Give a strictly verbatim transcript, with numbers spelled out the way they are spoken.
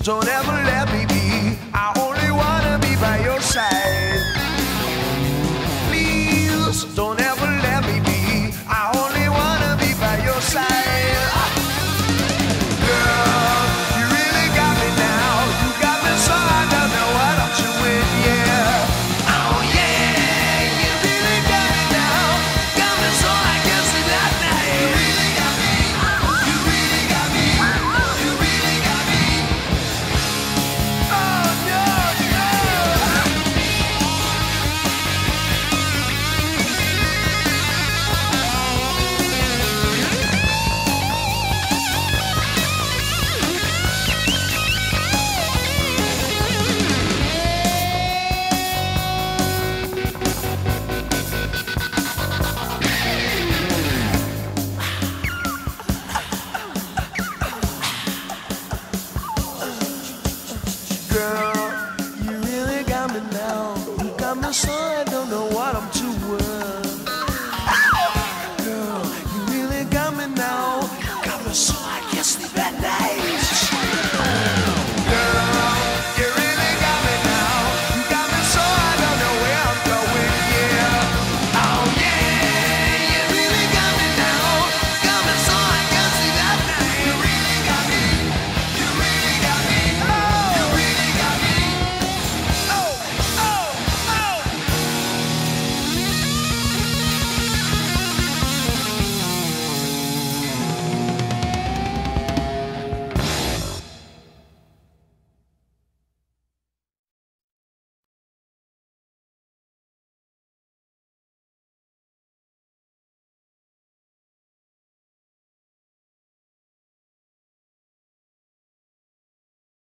don't ever let me be. I only wanna be by your side. Please, don't ever let me be. I only wanna be by your side. Girl, you really got me now. You got me so I don't know what I'm doing, yeah. Oh yeah, you really got me now. Got me so I can't sleep at night. You really got me. You really got me. You really got me. Oh no, no. Girl, you really got me now. You got me so I don't know what I'm doing.